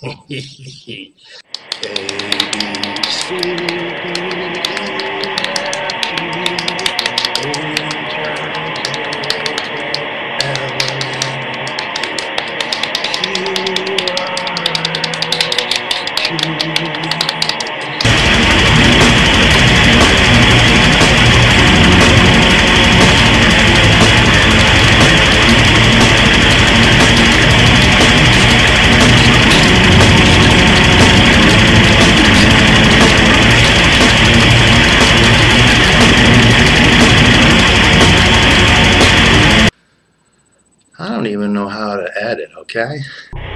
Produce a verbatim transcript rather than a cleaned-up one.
A, B, C, D, E, I don't even know how to edit, okay?